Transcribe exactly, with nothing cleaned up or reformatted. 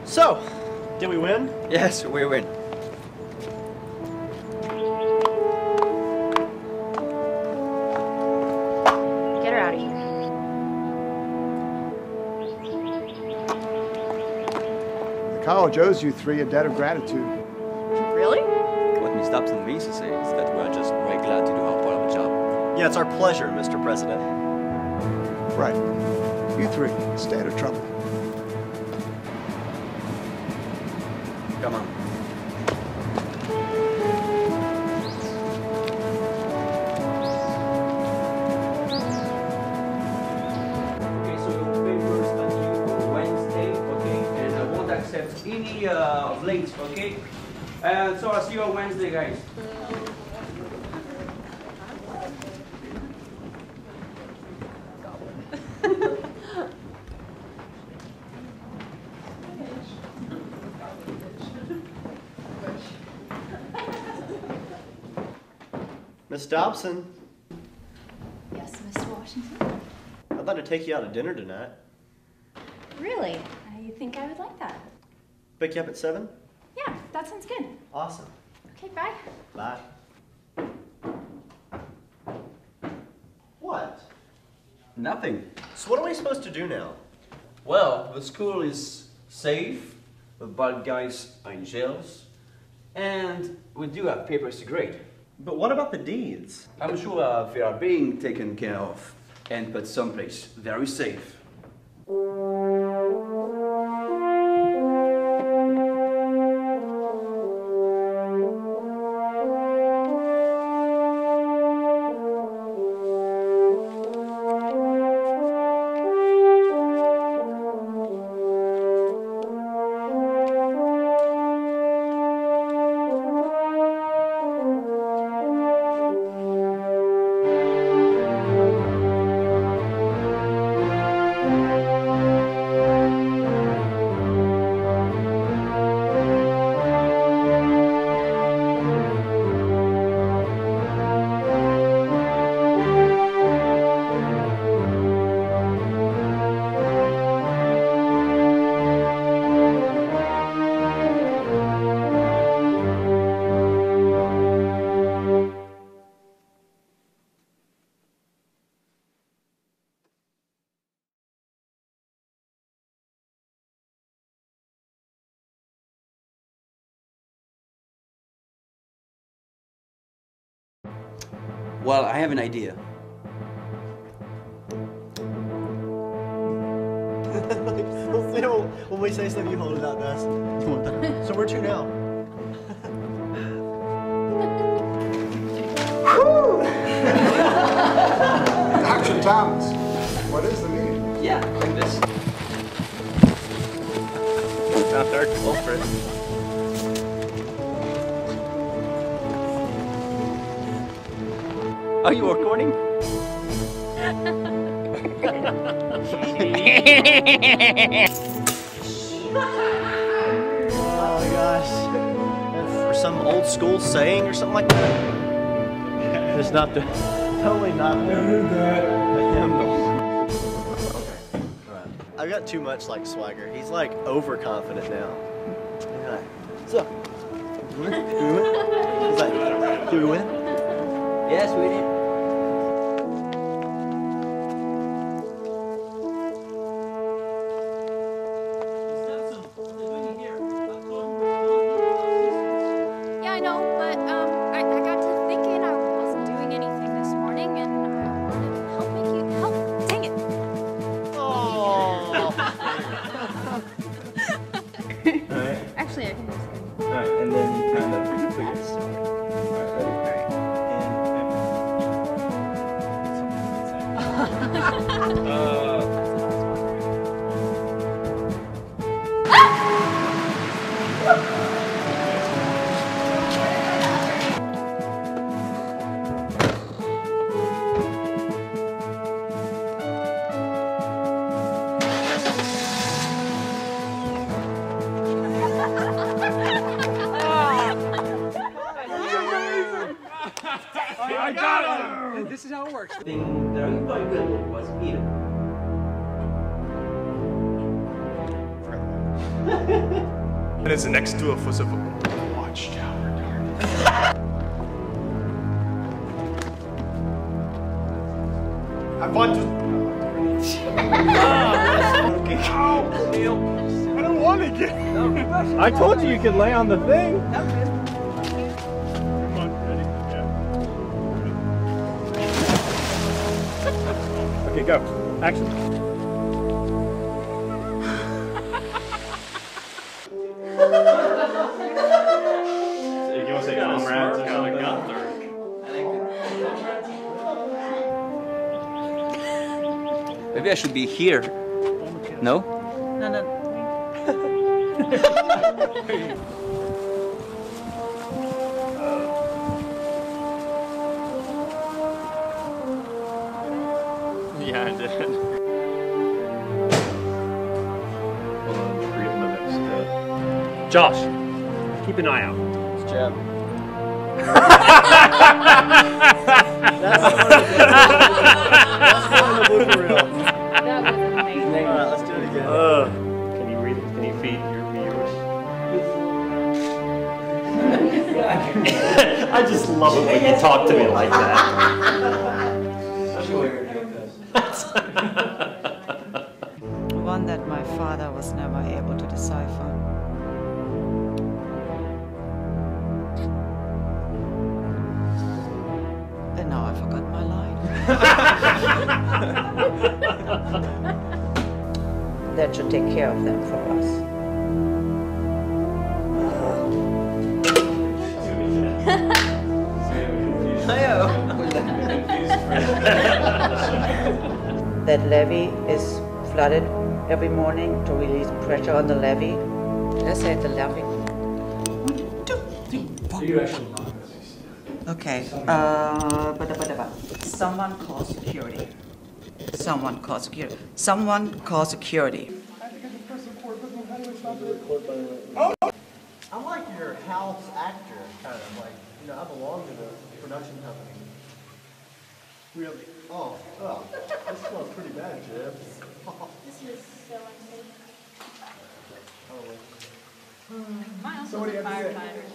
So, did we win? Yes, we win. Get her out of here. The college owes you three a debt of gratitude. Really? What Miss Dobson means to say is that we're just very glad to do our part of the job. Yeah, it's our pleasure, Mister President. Right. You three, stay out of trouble. Come on. Okay, so your papers are due on Wednesday, okay, and I won't accept any uh, late, okay? And so I'll see you on Wednesday, guys. Miss Dobson, Yes, Mister Washington? I'd like to take you out to dinner tonight. Really? Uh, you think I would like that? Pick you up at seven? Yeah, that sounds good. Awesome. Okay, bye. Bye. What? Nothing. So what are we supposed to do now? Well, the school is safe, the bad guys are in jails, and we do have papers to grade. But what about the deeds? I'm sure uh, they are being taken care of and put someplace very safe. Well, I have an idea. You know, when we say something, you hold it out to us. So where to now? Action, Thomas. What is the meaning? Yeah, like this. Not our culprit. Are you recording? Oh gosh. For some old school saying or something like that? It's not the, totally not the, the hymnal. Okay, alright. I've got too much like swagger. He's like overconfident now. Alright. So, did we win? Did we win? Is that, did we win? Yes, we did. Yeah, I know, but um, I, I got to thinking I wasn't doing anything this morning, and I wanted to help make you help. Dang it! Oh. Alright. Actually, I can just. Alright, and then you kind of put your stick. Alright, ready? And, uh, I got it! This is how it works. The thing that I thought good was Peter. And it's next to a foot of a watchtower. Have fun. I don't want to get. I told you you could lay on the thing. Come on, ready? Yeah. Okay, go. Action. You want to say comrades or something? Maybe I should be here. No? No, no. Yeah, I did. Hold on, create my next step. Josh, keep an eye out. It's Jeb. That's one of the blooper reel. That was amazing. Alright, let's do it again. Uh, can you read it? Can you feed your viewers? I just love it when you talk to me like that. One that my father was never able to decipher. And now I forgot my line. That should take care of them for us. That levee is flooded every morning to release pressure on the levee. Did I say the levee? Okay. Uh, bada, bada, bada. Someone call security. Someone call security. Someone call security. I'm like your house actor, kind of like, you know, I belong to the production company. Really? Oh, oh, this smells pretty bad, Jeb. This is so unsafe. Oh, My So what do you uncle's a have to say? firefighter.